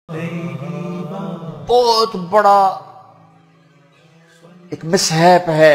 بہت بڑا ایک مسحیپ ہے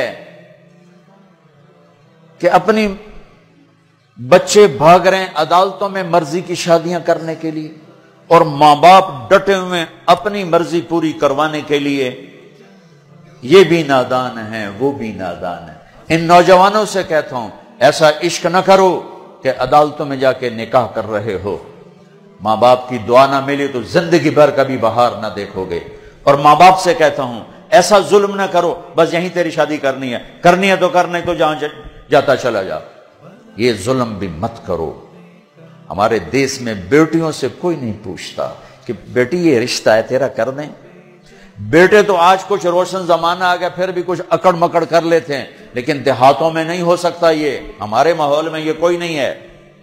کہ اپنی بچے بھاگ رہے ہیں عدالتوں میں مرضی کی شادیاں کرنے کے لیے، اور ماں باپ ڈٹے ہوئے اپنی مرضی پوری کروانے کے لیے۔ یہ بھی نادان ہیں، وہ بھی نادان ہیں۔ ان نوجوانوں سے کہتا ہوں ایسا عشق نہ کرو کہ عدالتوں میں جا کے نکاح کر رہے ہو، ماں باپ کی دعا نہ ملی تو زندگی بھر کبھی بہار نہ دیکھو گے۔ اور ماں باپ سے کہتا ہوں ایسا ظلم نہ کرو بس یہیں تیری شادی کرنی ہے تو کرنے تو جہاں جاتا چلا جا، یہ ظلم بھی مت کرو۔ ہمارے دیس میں بیٹیوں سے کوئی نہیں پوچھتا کہ بیٹی یہ رشتہ ہے تیرا کر دیں۔ بیٹے تو آج کچھ روشن زمانہ آ گیا پھر بھی کچھ اکڑ مکڑ کر لیتے ہیں، لیکن دیہاتوں میں نہیں ہو سکتا، یہ ہمارے ماحول میں یہ کوئی نہیں ہے۔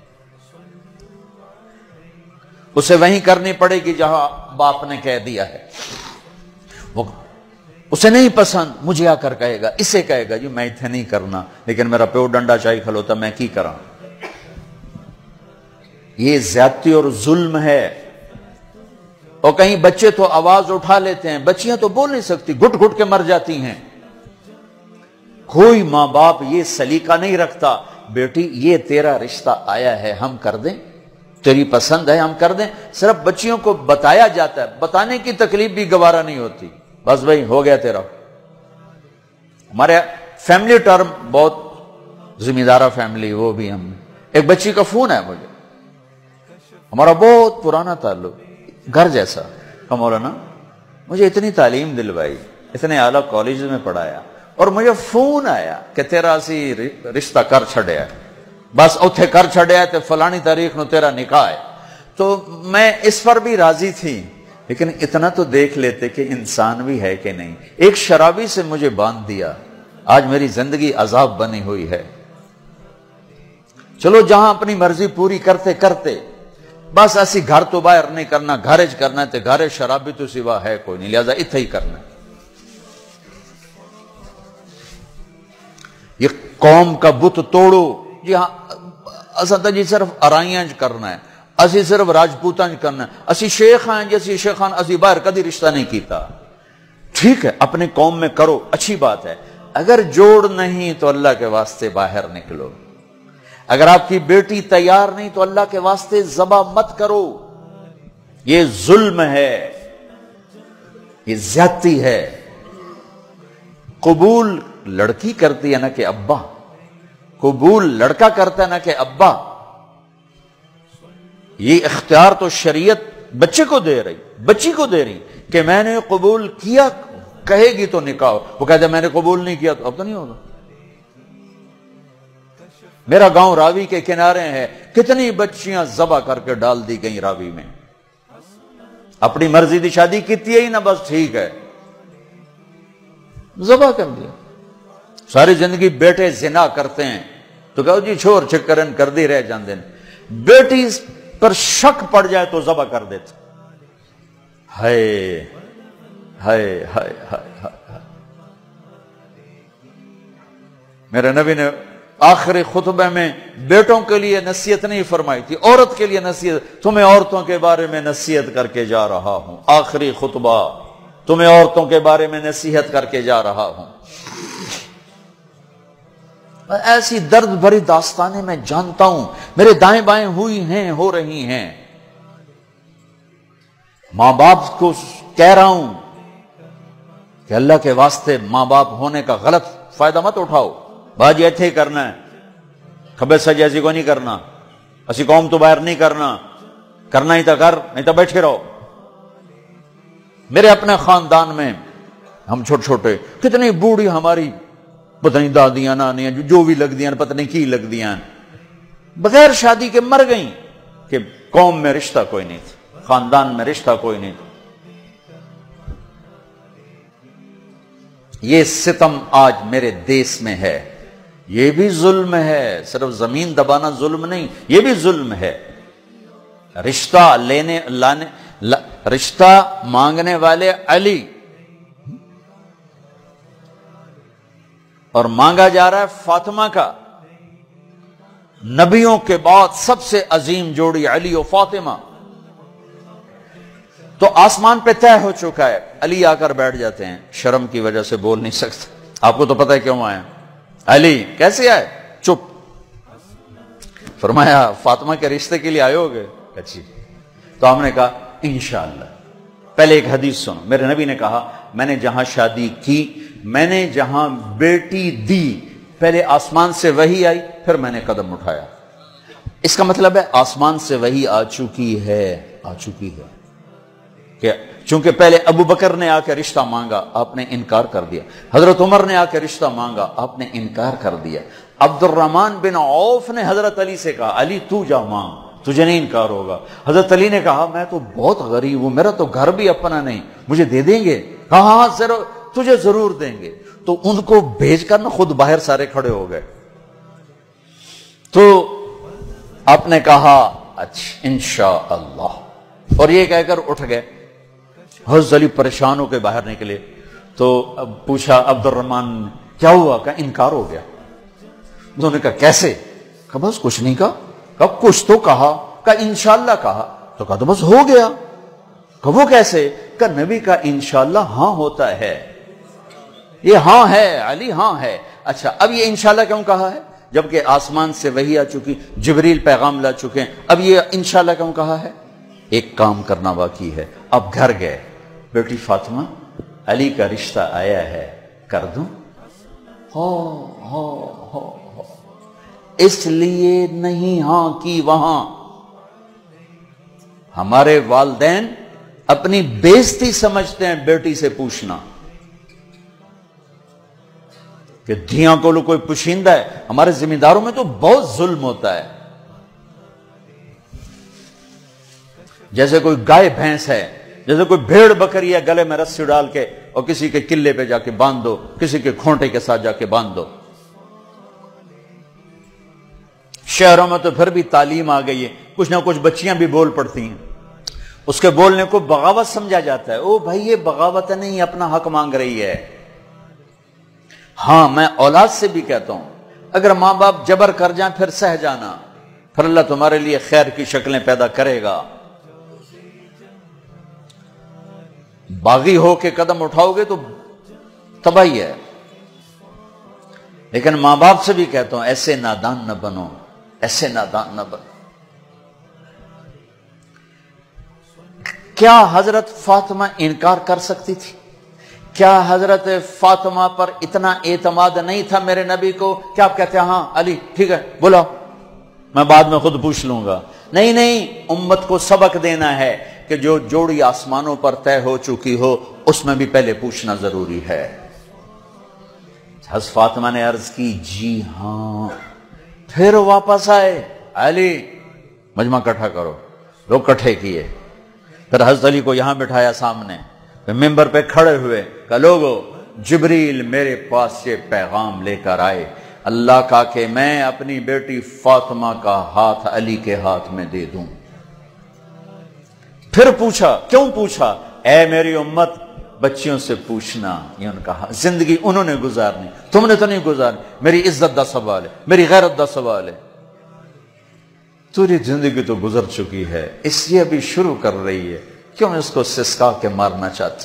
اسے وہیں کرنی پڑے گی جہاں باپ نے کہہ دیا ہے۔ وہ اسے نہیں پسند، مجھے آ کر کہے گا، اسے کہے گا جی میں اتنے نہیں کرنا، لیکن میرا پیو ڈنڈا چاہی کھلوتا میں کی کراں۔ یہ زیادتی اور ظلم ہے۔ اور کہیں بچے تو آواز اٹھا لیتے ہیں، بچیاں تو بول نہیں سکتی، گھٹ گھٹ کے مر جاتی ہیں۔ کوئی ماں باپ یہ سلیقہ نہیں رکھتا بیٹی یہ تیرا رشتہ آیا ہے ہم کر دیں، تیری پسند ہے ہم کر دیں۔ صرف بچیوں کو بتایا جاتا ہے، بتانے کی تکلیف بھی گوارا نہیں ہوتی، بس بھائی ہو گیا تیرا۔ ہمارے فیملی ٹرم بہت ذمہ دارہ فیملی، وہ بھی ہم ایک بچی کا فون ہے مجھے، ہمارا بہت پرانا تعلق، گھر جیسا، کہ مولانا مجھے اتنی تعلیم دلوائی، اتنے اعلیٰ کالج میں پڑھایا، اور مجھے فون آیا کہ تیرا اسی رشتہ کر چھڑیا ہے، بس اتھے کر چھڑیا ہے تے فلانی تاریخ نو تیرا نکاح ہے۔ تو میں اس پر بھی راضی تھی، لیکن اتنا تو دیکھ لیتے کہ انسان بھی ہے کہ نہیں۔ ایک شرابی سے مجھے باندھ دیا، آج میری زندگی عذاب بنی ہوئی ہے۔ چلو جہاں اپنی مرضی پوری کرتے کرتے بس ایسی گھر تو باہر نہیں کرنا، گھرج کرنا ہے تے گھر شرابی تو سوا ہے کوئی نہیں، لہذا اتھے ہی کرنا ہے۔ یہ قوم کا بت توڑو، جی ہاں اسا جی صرف ارائیاں کرنا ہے، اسی صرف راجپوتاں کرنا ہے، اسی شیخ ہیں جیسی شیخان اسی باہر کدی رشتہ نہیں کیتا۔ ٹھیک ہے اپنے قوم میں کرو، اچھی بات ہے، اگر جوڑ نہیں تو اللہ کے واسطے باہر نکلو۔ اگر آپ کی بیٹی تیار نہیں تو اللہ کے واسطے ذبح مت کرو۔ یہ ظلم ہے، یہ زیادتی ہے۔ قبول لڑکی کرتی ہے نہ کہ ابا، قبول لڑکا کرتا ہے نہ کہ ابا۔ یہ اختیار تو شریعت بچے کو دے رہی، بچی کو دے رہی کہ میں نے قبول کیا، کہے گی تو نکاح۔ وہ کہتے میں نے قبول نہیں کیا تو اب تو نہیں ہوگا۔ میرا گاؤں راوی کے کنارے ہے، کتنی بچیاں ذبح کر کے ڈال دی گئیں راوی میں۔ اپنی مرضی دی شادی کیتی ہے ہی نہ، بس ٹھیک ہے ذبح کر دیا۔ ساری زندگی بیٹے زنا کرتے ہیں تو کہو جی چھوڑ چکرن کر دی رہ جاندے ہیں، بیٹی پر شک پڑ جائے تو ذبح کر دیتے۔ ہائے ہائے ہائے ہائے۔ میرے نبی نے آخری خطبے میں بیٹوں کے لیے نصیحت نہیں فرمائی تھی، عورت کے لیے نصیحت، تمہیں عورتوں کے بارے میں نصیحت کر کے جا رہا ہوں، آخری خطبہ تمہیں عورتوں کے بارے میں نصیحت کر کے جا رہا ہوں۔ ایسی درد بھری داستانیں میں جانتا ہوں، میرے دائیں بائیں ہوئی ہیں، ہو رہی ہیں۔ ماں باپ کو کہہ رہا ہوں کہ اللہ کے واسطے ماں باپ ہونے کا غلط فائدہ مت اٹھاؤ۔ باجی ایتھے ہی کرنا ہے، کھبے سجے ایسی کو نہیں کرنا، اسی قوم تو باہر نہیں کرنا، کرنا ہی تو کر نہیں تو بیٹھے رہو۔ میرے اپنے خاندان میں ہم چھوٹے چھوٹے کتنی بوڑھی ہماری پتہ نہیں دادیاں نانیاں جو بھی لگ دیاں پتہ نہیں کی لگ دیاں بغیر شادی کے مر گئیں کہ قوم میں رشتہ کوئی نہیں تھا، خاندان میں رشتہ کوئی نہیں تھا۔ یہ ستم آج میرے دیس میں ہے، یہ بھی ظلم ہے، صرف زمین دبانا ظلم نہیں، یہ بھی ظلم ہے۔ رشتہ رشتہ مانگنے والے علی اور مانگا جا رہا ہے فاطمہ کا۔ نبیوں کے بعد سب سے عظیم جوڑی علی و فاطمہ، تو آسمان پہ طے ہو چکا ہے. علی آ کر بیٹھ جاتے ہیں, شرم کی وجہ سے بول نہیں سکتے. آپ کو تو پتہ ہے کیوں آئے. علی کیسے آئے؟ چپ. فرمایا فاطمہ کے رشتے کے لیے آئے ہوگے؟ اچھی. تو ہم نے کہا انشاءاللہ. پہلے ایک حدیث سنو. میرے نبی نے کہا میں نے جہاں شادی کی, میں نے جہاں بیٹی دی, پہلے آسمان سے وحی آئی, پھر میں نے قدم اٹھایا. اس کا مطلب ہے آسمان سے وحی آ چکی ہے, آ چکی ہے. کہ چونکہ پہلے ابو بکر نے آ کے رشتہ مانگا, آپ نے انکار کر دیا. حضرت عمر نے آ کے رشتہ مانگا, آپ نے انکار کر دیا. عبد الرحمن بن عوف نے حضرت علی سے کہا علی تو جا مانگ, تجھے نہیں انکار ہوگا. حضرت علی نے کہا میں تو بہت غریب ہوں, میرا تو گھر بھی اپنا نہیں, مجھے دے دیں گے؟ کہا ہاں تجھے ضرور دیں گے. تو ان کو بھیج کر نا خود باہر سارے کھڑے ہو گئے. تو آپ نے کہا اچھا انشاءاللہ, اور یہ کہہ کر اٹھ گئے. حضرت علی پریشان ہو کے باہر نکلے. تو اب پوچھا عبد الرحمن کیا ہوا؟ کہ انکار ہو گیا. انہوں نے کہا کیسے؟ کہا بس کچھ نہیں کہا. کہا کچھ تو کہا. کہا انشاءاللہ کہا. تو کہا تو بس ہو گیا. کہا وہ کیسے؟ کہا نبی کا انشاءاللہ ہاں ہوتا ہے. یہ ہاں ہے علی, ہاں ہے. اچھا اب یہ انشاءاللہ کیوں کہا ہے جبکہ آسمان سے وحی آ چکی, جبریل پیغام لا چکے ہیں؟ اب یہ انشاءاللہ کیوں کہا ہے؟ ایک کام کرنا باقی ہے. اب گھر گئے, بیٹی فاطمہ علی کا رشتہ آیا ہے, کر دوں؟ ہو اس لیے نہیں ہاں کی وہاں. ہمارے والدین اپنی بےزتی سمجھتے ہیں بیٹی سے پوچھنا کہ دھیاں کو کوئی پوشیندہ ہے. ہمارے ذمہ داروں میں تو بہت ظلم ہوتا ہے. جیسے کوئی گائے بھینس ہے, جیسے کوئی بھیڑ بکری ہے, گلے میں رسی ڈال کے اور کسی کے قلعے پہ جا کے باندھ دو, کسی کے کھونٹے کے ساتھ جا کے باندھ دو. شہروں میں تو پھر بھی تعلیم آ گئی ہے, کچھ نہ کچھ بچیاں بھی بول پڑتی ہیں. اس کے بولنے کو بغاوت سمجھا جاتا ہے. او بھائی یہ بغاوت نہیں, اپنا حق مانگ رہی ہے. ہاں میں اولاد سے بھی کہتا ہوں اگر ماں باپ جبر کر جائیں پھر سہ جانا, پھر اللہ تمہارے لیے خیر کی شکلیں پیدا کرے گا. باغی ہو کے قدم اٹھاؤ گے تو تباہی ہے. لیکن ماں باپ سے بھی کہتا ہوں ایسے نادان نہ بنو, ایسے نادان نہ بنو. کیا حضرت فاطمہ انکار کر سکتی تھی؟ کیا حضرت فاطمہ پر اتنا اعتماد نہیں تھا میرے نبی کو کہ آپ کہتے ہیں ہاں علی ٹھیک ہے بولا, میں بعد میں خود پوچھ لوں گا؟ نہیں نہیں, امت کو سبق دینا ہے کہ جو جوڑی آسمانوں پر طے ہو چکی ہو اس میں بھی پہلے پوچھنا ضروری ہے. حضرت فاطمہ نے عرض کی جی ہاں. پھر واپس آئے, علی مجمع کٹھا کرو. لوگ کٹھے کیے. پھر حضرت علی کو یہاں بٹھایا سامنے, ممبر پہ کھڑے ہوئے, کہ لوگو جبریل میرے پاس یہ پیغام لے کر آئے اللہ کا کہ میں اپنی بیٹی فاطمہ کا ہاتھ علی کے ہاتھ میں دے دوں. پھر پوچھا, کیوں پوچھا؟ اے میری امت بچیوں سے پوچھنا, یہ ان کا زندگی انہوں نے گزارنی, تم نے تو نہیں گزارنی. میری عزت دا سوال ہے, میری غیرت دا سوال ہے. تیری زندگی تو گزر چکی ہے, اس لیے ابھی شروع کر رہی ہے, کیوں اس کو سسکا کے مارنا چاہتی؟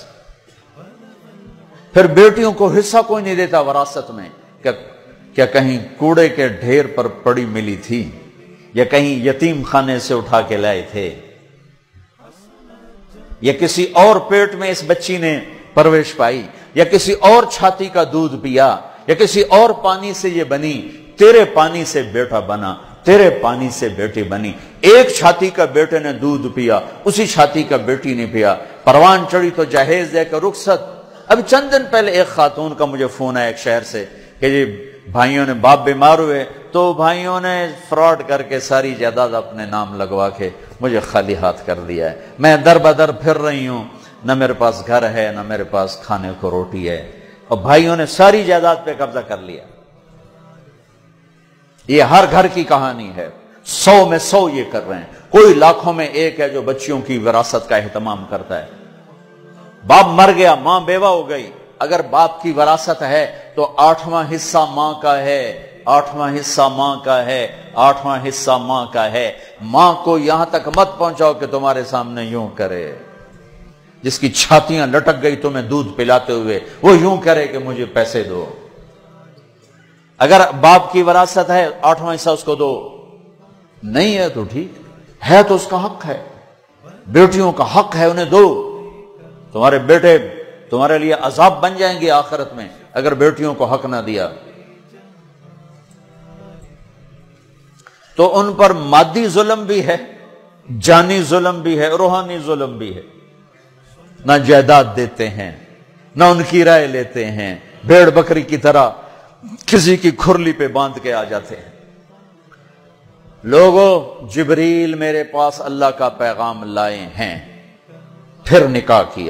پھر بیٹیوں کو حصہ کوئی نہیں دیتا وراثت میں. کیا کہیں کوڑے کے ڈھیر پر پڑی ملی تھی, یا کہیں یتیم خانے سے اٹھا کے لائے تھے, یا کسی اور پیٹ میں اس بچی نے پرورش پائی, یا کسی اور چھاتی کا دودھ پیا, یا کسی اور پانی سے یہ بنی؟ تیرے پانی سے بیٹا بنا, تیرے پانی سے بیٹی بنی. ایک چھاتی کا بیٹے نے دودھ پیا, اسی چھاتی کا بیٹی نے پیا. پروان چڑھی تو جہیز دے کر رخصت. اب چند دن پہلے ایک خاتون کا مجھے فون آیا ایک شہر سے کہ جی بھائیوں نے باپ بیمار ہوئے تو بھائیوں نے فراڈ کر کے ساری جائیداد اپنے نام لگوا کے مجھے خالی ہاتھ کر دیا ہے. میں در بدر پھر رہی ہوں, نہ میرے پاس گھر ہے نہ میرے پاس کھانے کو روٹی ہے, اور بھائیوں نے ساری جائیداد پہ قبضہ کر لیا. یہ ہر گھر کی کہانی ہے, 100 میں 100 یہ کر رہے ہیں. کوئی لاکھوں میں ایک ہے جو بچیوں کی وراثت کا اہتمام کرتا ہے. باپ مر گیا, ماں بیوہ ہو گئی, اگر باپ کی وراثت ہے تو 8واں حصہ ماں کا ہے, 8واں حصہ ماں کا ہے, 8واں حصہ ماں کا ہے. ماں کو یہاں تک مت پہنچاؤ کہ تمہارے سامنے یوں کرے. جس کی چھاتیاں لٹک گئی تمہیں دودھ پلاتے ہوئے، وہ یوں کرے کہ مجھے پیسے دو۔ اگر باپ کی وراثت ہے 8واں حصہ اس کو دو، نہیں ہے تو ٹھیک ہے، تو اس کا حق ہے۔ بیٹیوں کا حق ہے، انہیں دو۔ تمہارے بیٹے تمہارے لیے عذاب بن جائیں گے آخرت میں اگر بیٹیوں کو حق نہ دیا۔ تو ان پر مادی ظلم بھی ہے، جانی ظلم بھی ہے، روحانی ظلم بھی ہے۔ نہ جائیداد دیتے ہیں، نہ ان کی رائے لیتے ہیں، بھیڑ بکری کی طرح کسی کی کھرلی پہ باندھ کے آ جاتے ہیں۔ لوگوں، جبریل میرے پاس اللہ کا پیغام لائے ہیں، پھر نکاح کیا۔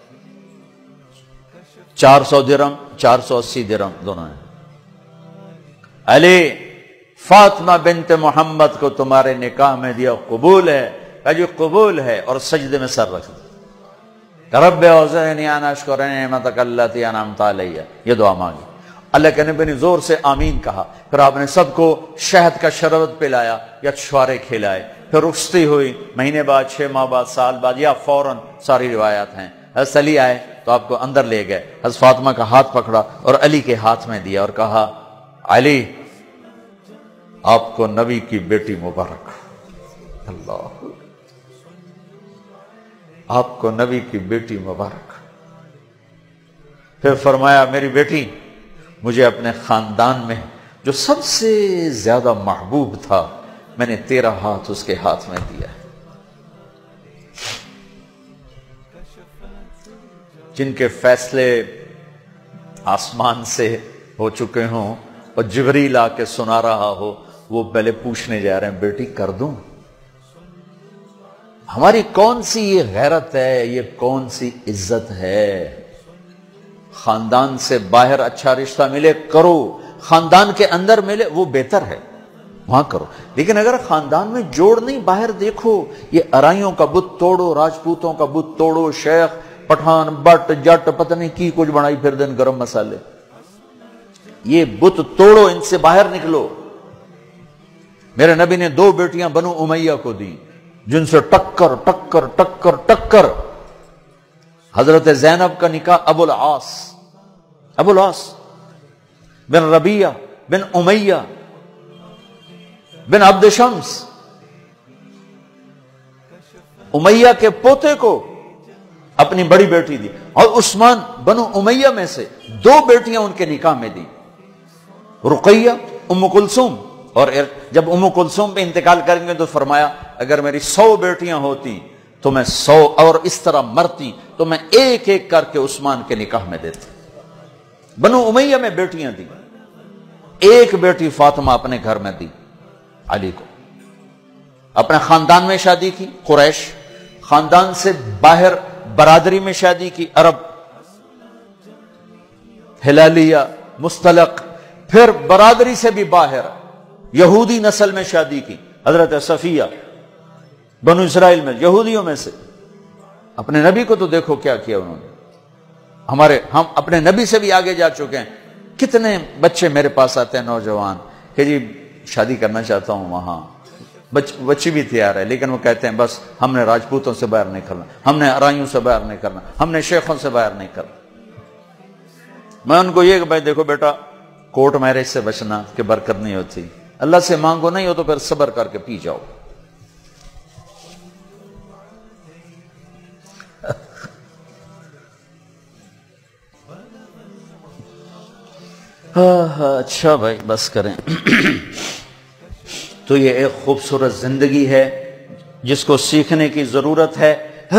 400 درہم 480 درہم دونوں ہیں۔ علی فاطمہ بنت محمد کو تمہارے نکاح میں دیا، قبول ہے؟ کہا جی قبول ہے، اور سجدے میں سر رکھ دیا، رب اوزعنی ان اشکر نعمتک التی انعمت علی، یہ دعا مانگی۔ اللہ کے نبی نے زور سے آمین کہا، پھر آپ نے سب کو شہد کا شربت پلایا یا چھوارے کھلائے، پھر رخصتی ہوئی، مہینے بعد، 6 ماہ بعد، سال بعد، یا فوراً، ساری روایات ہیں۔ حضرت علی آئے تو آپ کو اندر لے گئے، حضرت فاطمہ کا ہاتھ پکڑا اور علی کے ہاتھ میں دیا اور کہا، علی آپ کو نبی کی بیٹی مبارک، اللہ، آپ کو نبی کی بیٹی مبارک۔ پھر فرمایا، میری بیٹی، مجھے اپنے خاندان میں جو سب سے زیادہ محبوب تھا، میں نے تیرا ہاتھ اس کے ہاتھ میں دیا ہے۔ جن کے فیصلے آسمان سے ہو چکے ہوں اور جبریل آ کے سنا رہا ہو، وہ پہلے پوچھنے جا رہے ہیں، بیٹی کر دوں؟ ہماری کون سی یہ غیرت ہے، یہ کون سی عزت ہے؟ خاندان سے باہر اچھا رشتہ ملے کرو، خاندان کے اندر ملے وہ بہتر ہے، وہاں کرو۔ لیکن اگر خاندان میں جوڑ نہیں، باہر دیکھو، یہ ارائیوں کا بت توڑو، راجپوتوں کا بت توڑو، شیخ پٹھان بٹ جٹ پتہ نہیں کی کچھ بنائی پھر دن گرم مسالے، یہ بت توڑو، ان سے باہر نکلو۔ میرے نبی نے 2 بیٹیاں بنو امیہ کو دی، جن سے ٹکر ٹکر ٹکر ٹکر۔ حضرت زینب کا نکاح ابو العاص بن ربیعہ بن امیہ بن عبد شمس، امیہ کے پوتے کو اپنی بڑی بیٹی دی، اور عثمان بنو امیہ میں سے 2 بیٹیاں ان کے نکاح میں دی، رقیہ، ام کلثوم۔ اور جب ام کلثوم پہ انتقال کریں گے تو فرمایا، اگر میری 100 بیٹیاں ہوتی تو میں 100 اور اس طرح مرتی تو میں ایک ایک کر کے عثمان کے نکاح میں دیتا۔ بنو امیہ میں بیٹیاں دی، ایک بیٹی فاطمہ اپنے گھر میں دی علی کو، اپنے خاندان میں شادی کی قریش، خاندان سے باہر برادری میں شادی کی عرب، ہلالیہ، مستلق، پھر برادری سے بھی باہر یہودی نسل میں شادی کی، حضرت صفیہ بنو اسرائیل میں، یہودیوں میں سے۔ اپنے نبی کو تو دیکھو کیا کیا انہوں نے، ہم اپنے نبی سے بھی آگے جا چکے ہیں۔ کتنے بچے میرے پاس آتے ہیں نوجوان کہ جی شادی کرنا چاہتا ہوں، وہاں بچی بھی تیار ہے، لیکن وہ کہتے ہیں بس ہم نے راجپوتوں سے باہر نہیں کرنا، ہم نے ارائیوں سے باہر نہیں کرنا، ہم نے شیخوں سے باہر نہیں کرنا۔ میں ان کو یہ کہ بھائی دیکھو بیٹا، کورٹ میرج سے بچنا کہ برکت نہیں ہوتی، اللہ سے مانگو، نہیں ہو تو پھر صبر کر کے پی جاؤ۔ اچھا بھائی بس کریں۔ تو یہ ایک خوبصورت زندگی ہے جس کو سیکھنے کی ضرورت ہے۔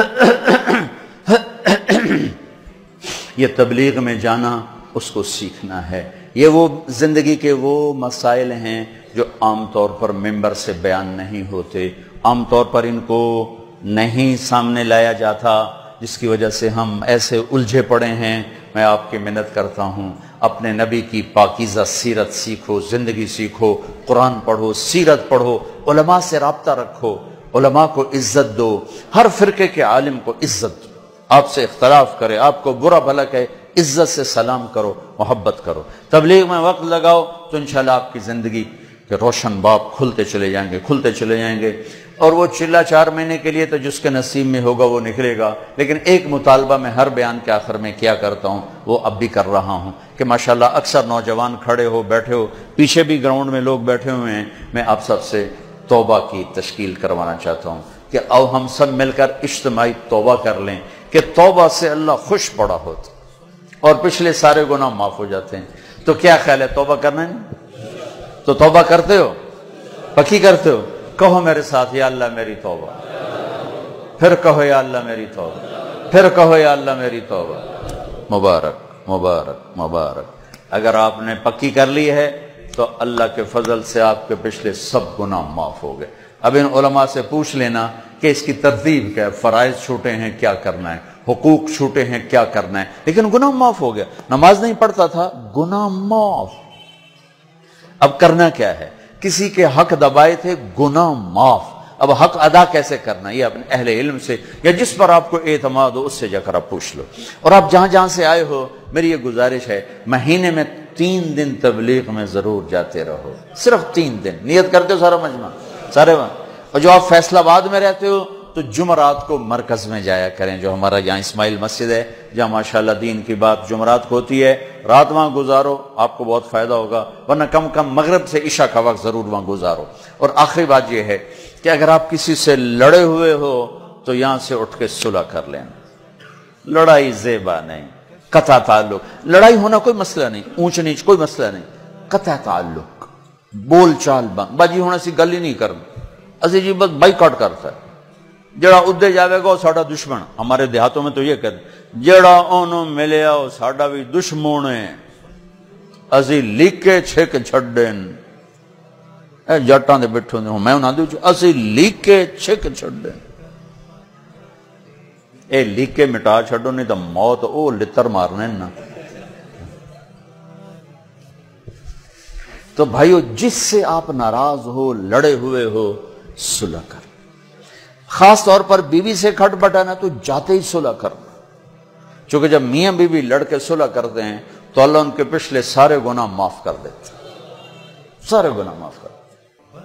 یہ تبلیغ میں جانا، اس کو سیکھنا ہے۔ یہ وہ زندگی کے وہ مسائل ہیں جو عام طور پر ممبر سے بیان نہیں ہوتے، عام طور پر ان کو نہیں سامنے لایا جاتا، جس کی وجہ سے ہم ایسے الجھے پڑے ہیں۔ میں آپ کی منت کرتا ہوں، اپنے نبی کی پاکیزہ سیرت سیکھو، زندگی سیکھو، قرآن پڑھو، سیرت پڑھو، علماء سے رابطہ رکھو، علماء کو عزت دو، ہر فرقے کے عالم کو عزت دو، آپ سے اختلاف کرے، آپ کو برا بھلا کہے، عزت سے سلام کرو، محبت کرو، تبلیغ میں وقت لگاؤ، تو انشاءاللہ آپ کی زندگی کے روشن باب کھلتے چلے جائیں گے، کھلتے چلے جائیں گے۔ اور وہ چلا 4 مہینے کے لیے تو جس کے نصیب میں ہوگا وہ نکلے گا. لیکن ایک مطالبہ میں ہر بیان کے آخر میں کیا کرتا ہوں، وہ اب بھی کر رہا ہوں کہ ماشاءاللہ اکثر نوجوان کھڑے ہو بیٹھے ہو، پیچھے بھی گراؤنڈ میں لوگ بیٹھے ہوئے ہیں. میں آپ سب سے توبہ کی تشکیل کروانا چاہتا ہوں کہ آؤ ہم سب مل کر اجتماعی توبہ کر لیں کہ توبہ سے اللہ خوش بڑا ہوتا اور پچھلے سارے گناہ معاف ہو جاتے ہیں. تو کیا خیال ہے، توبہ کرنا ہے؟ تو توبہ کرتے ہو؟ پکی کرتے ہو؟ کہو میرے ساتھ، یا اللہ میری توبہ. پھر کہو یا اللہ میری توبہ. پھر کہو یا اللہ میری توبہ. مبارک مبارک مبارک. اگر آپ نے پکی کر لی ہے تو اللہ کے فضل سے آپ کے پچھلے سب گناہ معاف ہو گئے. اب ان علماء سے پوچھ لینا کہ اس کی ترتیب کیا ہے، فرائض چھوٹے ہیں کیا کرنا ہے، حقوق چھوٹے ہیں کیا کرنا ہے، لیکن گناہ معاف ہو گیا. نماز نہیں پڑھتا تھا، گناہ معاف. اب کرنا کیا ہے، کسی کے حق دبائے تھے، گناہ معاف. اب حق ادا کیسے کرنا، یہ اپنے اہل علم سے یا جس پر آپ کو اعتماد ہو اس سے جا کر آپ پوچھ لو. اور آپ جہاں جہاں سے آئے ہو، میری یہ گزارش ہے، مہینے میں 3 دن تبلیغ میں ضرور جاتے رہو. صرف 3 دن نیت کرتے ہو سارا مجمع سارے وہاں. اور جو آپ فیصل آباد میں رہتے ہو تو جمعرات کو مرکز میں جایا کریں، جو ہمارا یہاں اسماعیل مسجد ہے جہاں ماشاءاللہ دین کی بات جمعرات کو ہوتی ہے. رات وہاں گزارو، آپ کو بہت فائدہ ہوگا، ورنہ کم کم مغرب سے عشاء کا وقت ضرور وہاں گزارو. اور آخری بات یہ ہے کہ اگر آپ کسی سے لڑے ہوئے ہو تو یہاں سے اٹھ کے صلح کر لینا. لڑائی زیبا نہیں، قطع تعلق. لڑائی ہونا کوئی مسئلہ نہیں، اونچ نیچ کوئی مسئلہ نہیں، قطع تعلق، بول چال بند. باجی ہونا سی گل ہی نہیں کرنا، اسی جی بس بائیکاٹ کرتا ہے. جڑا ادھے جاوے گا وہ ساڈا دشمن. ہمارے دیہاتوں میں تو یہ کہتے ہیں جڑا انہوں ملیا وہ ساڈا بھی دشمن ہے، اسی لیکے چھک چھڈن. اے جٹاں دے بیٹھے ہوندے میں انہاں دے اسی لیکے چھک چھڈن. اے لیکے مٹا چھڈو نہیں تو موت او لتر مارنے نا. تو بھائیو جس سے آپ ناراض ہو، لڑے ہوئے ہو، صلح کر. خاص طور پر بیوی سے کھٹ بٹانا تو جاتے ہی صلح کرنا، چونکہ جب میاں بیوی لڑ کے صلح کرتے ہیں تو اللہ ان کے پچھلے سارے گناہ معاف کر دیتے، سارے گناہ معاف کر دیتے.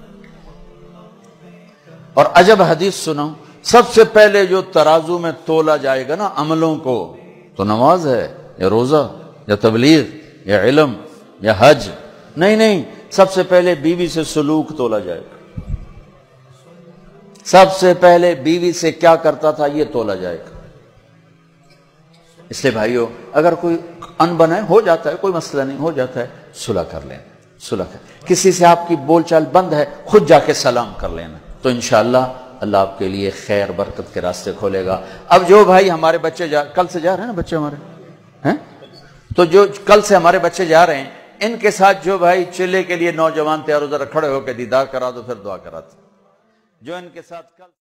اور عجب حدیث سنو، سب سے پہلے جو ترازو میں تولا جائے گا نا عملوں کو، تو نماز ہے یا روزہ یا تبلیغ یا علم یا حج؟ نہیں، سب سے پہلے بیوی سے سلوک تولا جائے گا. سب سے پہلے بیوی سے کیا کرتا تھا یہ تولا جائے گا. اس لیے بھائیو اگر کوئی انبن ہے، ہو جاتا ہے، کوئی مسئلہ نہیں، ہو جاتا ہے، صلح کر لینا. صلح کر، کسی سے آپ کی بول چال بند ہے، خود جا کے سلام کر لینا، تو انشاءاللہ اللہ آپ کے لیے خیر برکت کے راستے کھولے گا. اب جو بھائی ہمارے بچے کل سے جا رہے ہیں نا بچے ہمارے ہیں، تو جو کل سے ہمارے بچے جا رہے ہیں ان کے ساتھ جو بھائی چلے کے لیے نوجوان تیار ہو ذرا کھڑے ہو کے دیدار کرا دو، پھر دعا کرا دو. جو ان کے ساتھ کل